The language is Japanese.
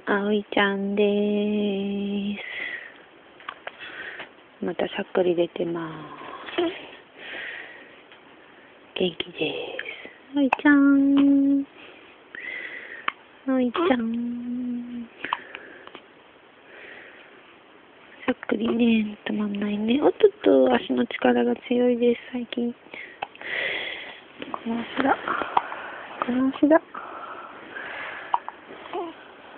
あおいちゃんでーす。またしゃっくり出てます。元気です。あおいちゃん。あおいちゃん。しゃっくりね、止まんないね。おっとっと、足の力が強いです、最近。この足だ。この足だ。